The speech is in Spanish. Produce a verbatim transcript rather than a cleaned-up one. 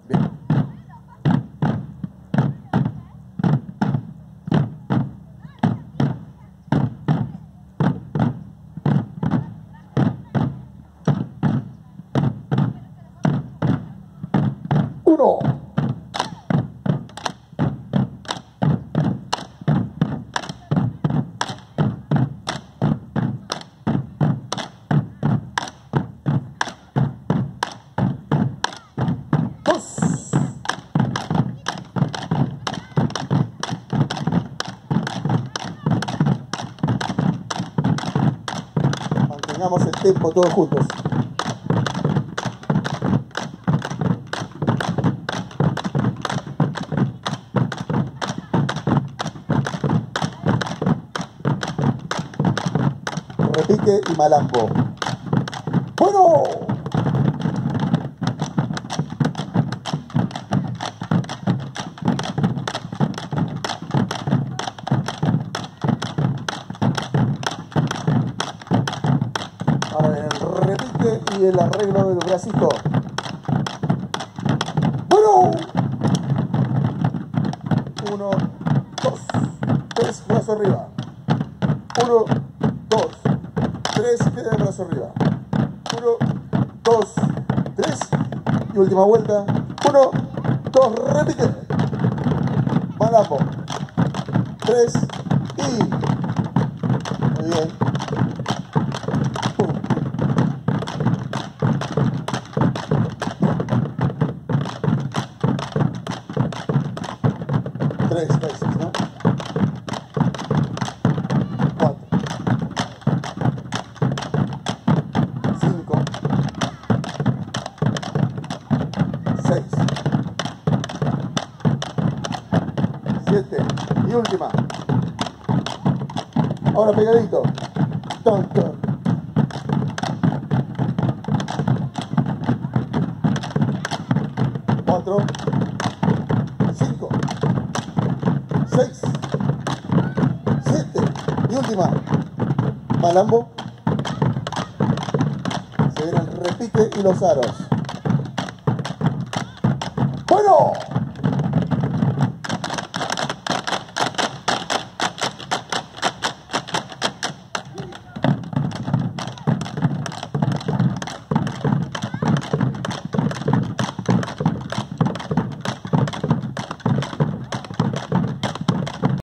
Bien. Uno. Mantengamos el tempo todos juntos. Repique y malambo. ¡Bueno! Ahora el repique y el arreglo del bracito. ¡Bueno! Uno, dos, tres, brazo arriba. Uno, dos, tres, queda el brazo arriba. Uno, dos, tres. Y última vuelta. Uno, dos, repique. Malambo. Tres y... Muy bien. Pum. Tres veces, ¿no? Cuatro. Cinco. Seis. Siete. Y última. Ahora pegadito. Ton, ton. Cuatro. Cinco. Seis. Siete. Y última. Malambo. Se viene el repique y los aros. ¡Bueno!